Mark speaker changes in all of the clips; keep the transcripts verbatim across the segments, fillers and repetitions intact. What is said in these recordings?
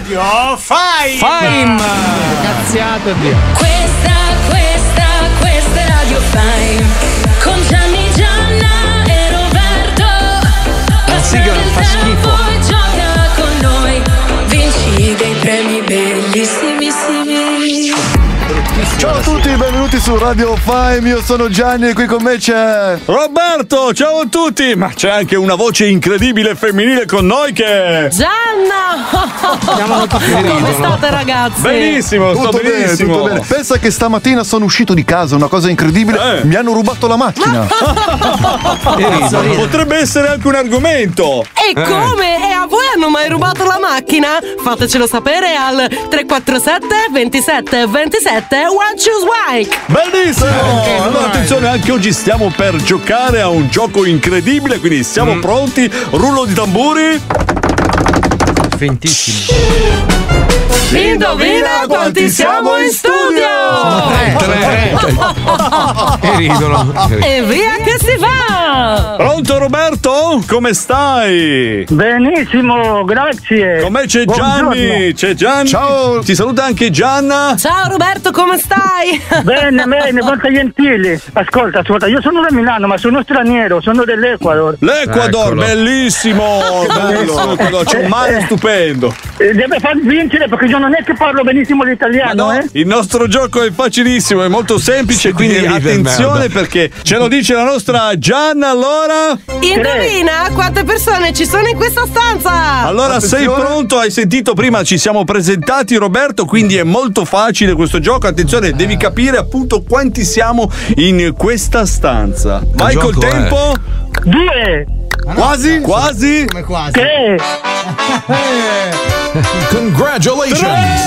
Speaker 1: Radio Fame.
Speaker 2: Fame. Cazziato Dio.
Speaker 3: Questa, questa, questa è Radio Fame. Con Gianni, Gianna e Roberto.
Speaker 2: La sigla fa schifo.
Speaker 3: Poi gioca con noi. Vinci dei premi bellissimissimi.
Speaker 4: Ciao a tutti, benvenuti su Radio Fame. Io sono Gianni e qui con me c'è
Speaker 5: Roberto. Ciao a tutti. Ma c'è anche una voce incredibile femminile con noi che
Speaker 6: Gianna! Come state ragazzi?
Speaker 5: benissimo, sto
Speaker 4: tutto bene,
Speaker 5: benissimo.
Speaker 4: tutto bene. Pensa che stamattina sono uscito di casa, una cosa incredibile.
Speaker 5: Eh.
Speaker 4: Mi hanno rubato la macchina.
Speaker 5: Potrebbe essere anche un argomento.
Speaker 6: E come? E a voi hanno mai rubato la macchina? Fatecelo sapere al tre quattro sette ventisette ventisette One Choose Wike.
Speaker 5: Bellissimo. Allora attenzione, anche oggi stiamo per giocare a un gioco incredibile, quindi siamo
Speaker 2: Mm.
Speaker 5: pronti. Rullo di tamburi.
Speaker 2: Fentissimo.
Speaker 6: Indovina quanti siamo in studio!
Speaker 2: Tre. E ridono.
Speaker 6: E via che si va!
Speaker 5: Pronto Roberto? Come stai?
Speaker 7: Benissimo, grazie.
Speaker 5: Con me c'è
Speaker 7: Buongiorno.
Speaker 5: Gianni. C'è Gianni.
Speaker 4: Ciao.
Speaker 5: Ti saluta anche Gianna.
Speaker 6: Ciao Roberto, come stai?
Speaker 7: Bene, bene, molto gentili. Ascolta, ascolta, io sono da Milano, ma sono straniero, sono dell'Ecuador.
Speaker 5: L'Ecuador,
Speaker 2: Eccolo.
Speaker 5: bellissimo. Bello, l'Ecuador, c'è un mare stupendo.
Speaker 7: Eh, Deve far vincere perché io non è che parlo benissimo l'italiano,
Speaker 5: Ma no,
Speaker 7: eh?
Speaker 5: il nostro gioco è facilissimo, è molto semplice, quindi
Speaker 2: devi ridere,
Speaker 5: attenzione
Speaker 2: merda.
Speaker 5: perché ce lo dice la nostra Gianna. Allora,
Speaker 6: Indovina quante persone ci sono in questa stanza?
Speaker 5: allora sei
Speaker 4: Attenzione.
Speaker 5: pronto? Hai sentito prima, ci siamo presentati Roberto, quindi è molto facile questo gioco. Attenzione, devi capire appunto quanti siamo in questa stanza. Vai col
Speaker 2: gioco è?
Speaker 5: tempo.
Speaker 7: Due,
Speaker 5: Quasi, quasi.
Speaker 1: Come quasi.
Speaker 7: tre,
Speaker 2: Congratulations.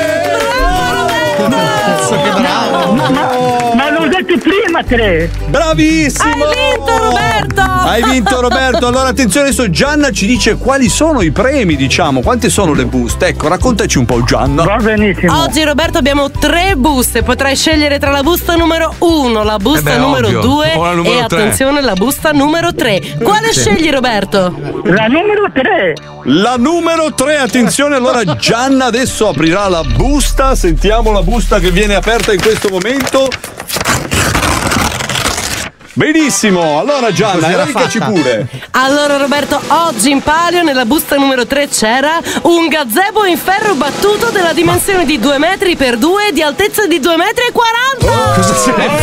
Speaker 1: Cazzo, che bravo.
Speaker 7: ma, ma l'ho detto prima tre.
Speaker 5: Bravissimo!
Speaker 6: Hai vinto, Roberto!
Speaker 5: Hai vinto Roberto. Allora attenzione, adesso Gianna ci dice quali sono i premi, diciamo, quante sono le buste. Ecco, raccontaci un po' Gianna.
Speaker 7: Va benissimo.
Speaker 6: Oggi Roberto abbiamo tre buste, potrai scegliere tra la busta numero uno, la busta
Speaker 2: Eh beh,
Speaker 6: numero
Speaker 2: ovvio.
Speaker 6: due
Speaker 2: O la numero
Speaker 6: e
Speaker 2: tre.
Speaker 6: attenzione la busta numero tre. Quale scegli Roberto?
Speaker 7: La numero tre.
Speaker 5: La numero tre, attenzione, allora Gianna adesso aprirà la busta, sentiamo la busta che viene aperta in questo momento. Benissimo, allora Gianna,
Speaker 1: Così era
Speaker 5: elencaci
Speaker 1: fatta.
Speaker 5: pure.
Speaker 6: Allora Roberto, oggi in palio nella busta numero tre c'era un gazebo in ferro battuto della dimensione di due metri per due e di altezza di due metri e quaranta.
Speaker 2: Cosa se ne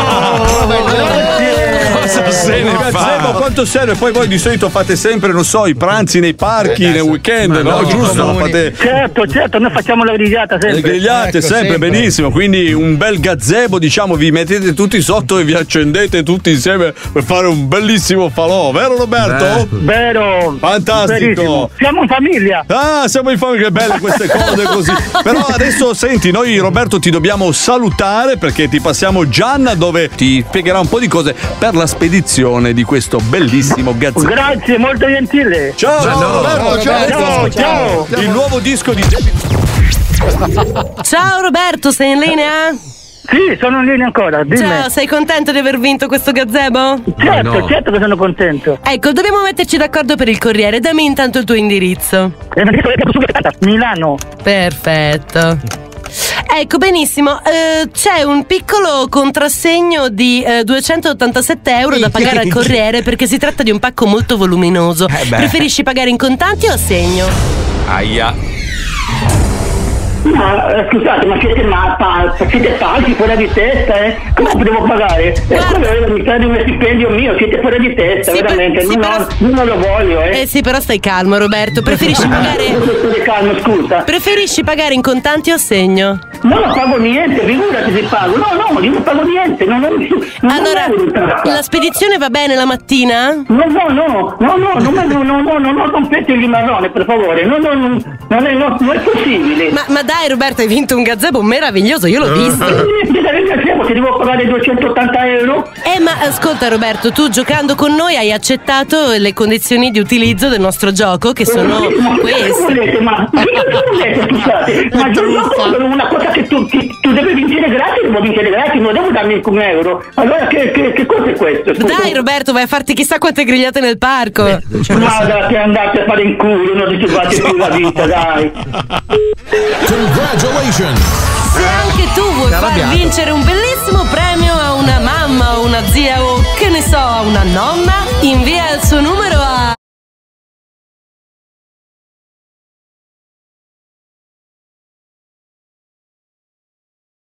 Speaker 2: fa? Cosa se ne
Speaker 5: Il gazebo
Speaker 2: fa?
Speaker 5: quanto serve? Poi voi di solito fate sempre, non so, i pranzi nei parchi,
Speaker 2: Eh,
Speaker 5: nei
Speaker 2: sì.
Speaker 5: weekend,
Speaker 2: Ma
Speaker 5: no?
Speaker 2: no,
Speaker 5: Giusto?
Speaker 1: comuni.
Speaker 5: Fate
Speaker 7: Certo, certo, noi facciamo la grigliata
Speaker 5: le
Speaker 7: sempre.
Speaker 5: grigliate
Speaker 1: Ecco,
Speaker 5: sempre,
Speaker 1: sempre.
Speaker 5: benissimo. Quindi un bel gazebo, diciamo, vi mettete tutti sotto e vi accendete tutti insieme per fare un bellissimo falò, vero Roberto?
Speaker 7: Vero.
Speaker 5: Fantastico.
Speaker 7: Verissimo. Siamo in famiglia.
Speaker 5: Ah, siamo in famiglia, che belle queste cose così. Però adesso senti, noi Roberto ti dobbiamo salutare perché ti passiamo Gianna dove ti spiegherà un po' di cose per la spedizione di questo bellissimo gazebo.
Speaker 7: Grazie, molto gentile.
Speaker 5: Ciao,
Speaker 2: Gianno.
Speaker 5: Roberto, ciao.
Speaker 7: Ciao, ciao.
Speaker 5: Il nuovo disco di
Speaker 6: Ciao Roberto, sei in linea?
Speaker 7: Sì, sono in linea ancora, dimmi.
Speaker 6: Ciao, sei contento di aver vinto questo gazebo?
Speaker 7: Certo,
Speaker 2: Ma no.
Speaker 7: certo che sono contento.
Speaker 6: Ecco, dobbiamo metterci d'accordo per il corriere. Dammi intanto il tuo indirizzo.
Speaker 7: Eh, ma dico che è subito, Milano.
Speaker 6: Perfetto. Ecco, benissimo. Eh, c'è un piccolo contrassegno di eh, duecentottantasette euro da pagare al corriere perché si tratta di un pacco molto voluminoso.
Speaker 2: Eh beh.
Speaker 6: Preferisci pagare in contanti o a segno?
Speaker 2: Aia.
Speaker 7: Ma eh, scusate, ma siete, ma, pa, siete pazzi, fuori di testa, eh? Come devo pagare? E
Speaker 6: Guarda.
Speaker 7: quello è la metà di un stipendio mio, siete fuori di testa,
Speaker 6: Sì, per-
Speaker 7: veramente.
Speaker 6: sì,
Speaker 7: non,
Speaker 6: però-
Speaker 7: ho- non lo voglio, eh.
Speaker 6: Eh sì, però stai calmo, Roberto. Preferisci pagare.
Speaker 7: Stai calmo, scusa.
Speaker 6: Preferisci pagare in contanti o a segno?
Speaker 7: No, non pago niente, figurati se pago. No, no, io non pago niente. Non, non, non
Speaker 6: Allora,
Speaker 7: non è
Speaker 6: la spedizione va bene la mattina?
Speaker 7: No, no, no, no, no, non, no, no, no, no, non rompete il marrone, per favore. No, no, no, non, è, no, non è possibile.
Speaker 6: Ma, ma dai, Roberto, hai vinto un gazebo meraviglioso, io l'ho visto.
Speaker 7: Ti devo pagare duecentottanta euro?
Speaker 6: Eh, ma ascolta, Roberto, tu giocando con noi hai accettato le condizioni di utilizzo del nostro gioco, che sono
Speaker 7: Ma che
Speaker 6: queste.
Speaker 7: volete? Ma ma che volete, scusate? Ma io gioco per una cosa cosa che tu, ti, tu devi vincere gratis, devo vincere gratis, non devo darmi un euro. Allora che, che, che cosa è questo? Scusa.
Speaker 6: Dai Roberto, vai a farti chissà quante grigliate nel parco.
Speaker 7: Guarda che andate a fare in culo, non ti fate più la vita, dai.
Speaker 2: Congratulations!
Speaker 6: Se anche tu vuoi far vincere un bellissimo premio a una mamma o una zia o che ne so, a una nonna, invia il suo numero a